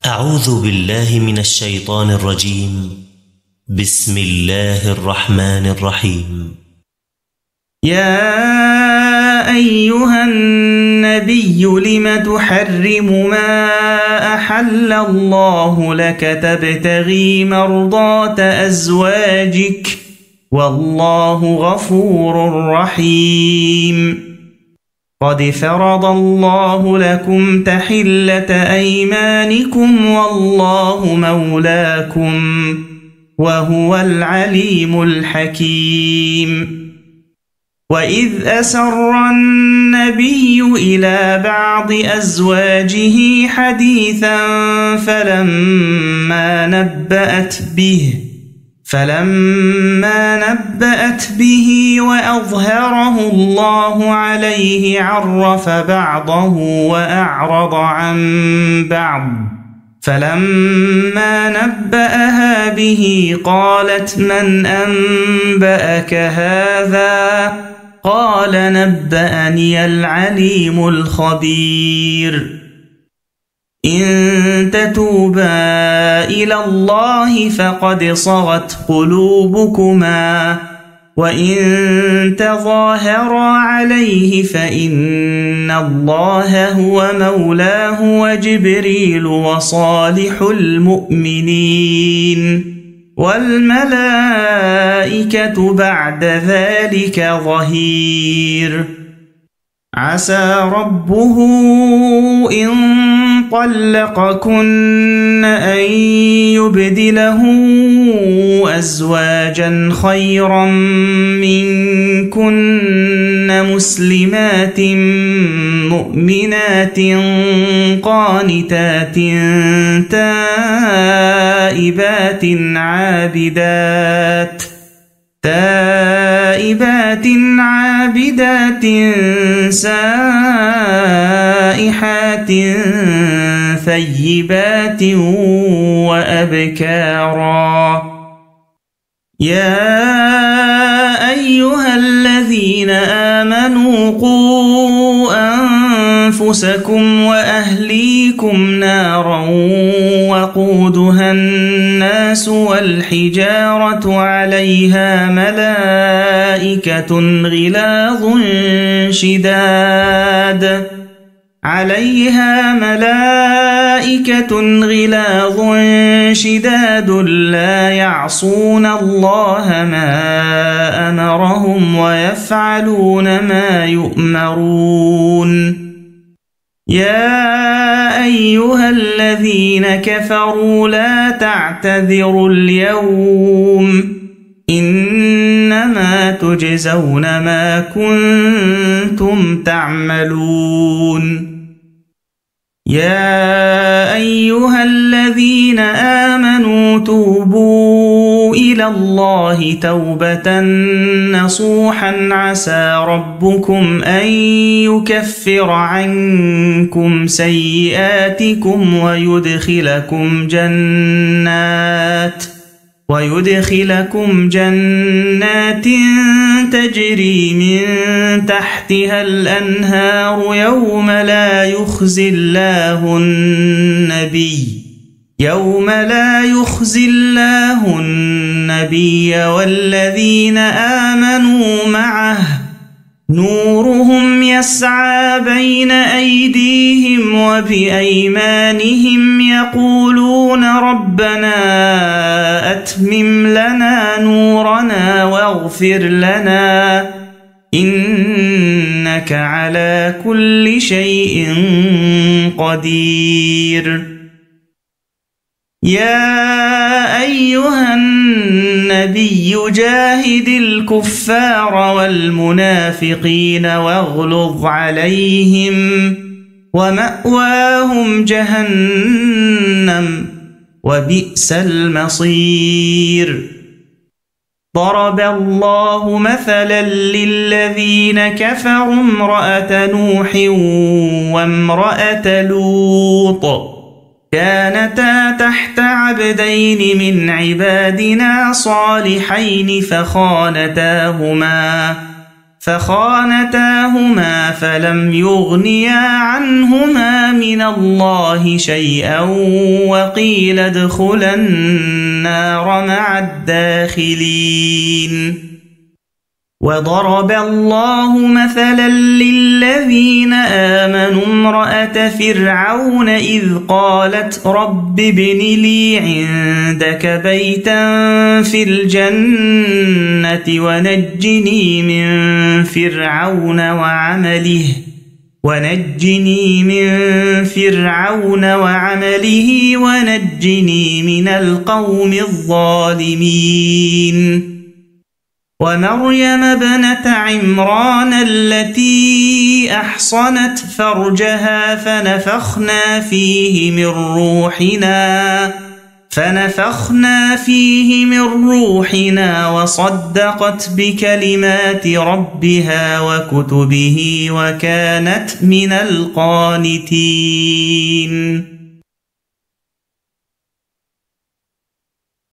أعوذ بالله من الشيطان الرجيم. بسم الله الرحمن الرحيم. يا أيها النبي لم تحرم ما أحل الله لك تبتغي مرضات أزواجك والله غفور رحيم. قد فرض الله لكم تحلة أيمانكم والله مولاكم وهو العليم الحكيم. وإذ أسر النبي إلى بعض أزواجه حديثا فلما نبأت به وأظهره الله عليه عرف بعضه وأعرض عن بعض. فلما نبأها به قالت من أنبأك هذا؟ قال نبأني العليم الخبير. إن تتوبا إلى الله فقد صغت قلوبكما وإن تظاهرا عليه فإن الله هو مولاه وجبريل وصالح المؤمنين والملائكة بعد ذلك ظهير. عسى ربه إن طلقكن أن يبدله أزواجا خيرا منكن مسلمات مؤمنات قانتات تائبات عابدات سائحات ثيبات وأبكارا. يا أيها الذين آمنوا قوا أنفسكم وأهليكم نارا وقودها الناس والحجارة عليها ملائكة غلاظ شداد لا يعصون الله ما أمرهم ويفعلون ما يؤمرون. يا أيها الذين كفروا لا تعتذروا اليوم إنما تجزون ما كنتم تعملون. يا أيها الذين آمنوا توبوا إلى الله توبة نصوحا عسى ربكم أن يكفر عنكم سيئاتكم ويدخلكم جنات تجري من تحتها الأنهار يوم لا يخزي الله النبي والذين آمنوا معه نورهم يسعى بين أيديهم وبأيمانهم يقولون ربنا أتمم لنا نورنا واغفر لنا إنك على كل شيء قدير. يا أيها النبي جاهد الكفار والمنافقين واغلظ عليهم ومأواهم جهنم وبئس المصير. ضرب الله مثلا للذين كفروا امرأة نوح وامرأة لوط كانتا تحت عبدين من عبادنا صالحين فخانتاهما فلم يغنيا عنهما من الله شيئا وقيل ادخلا النار مع الداخلين. وضرب الله مثلا للذين آمنوا امرأة فرعون إذ قالت رب ابن لي عندك بيتا في الجنة ونجني من فرعون وعمله ونجني من القوم الظالمين. ومريم ابنة عمران التي أحصنت فرجها فنفخنا فيه من روحنا وصدقت بكلمات ربها وكتبه وكانت من القانتين.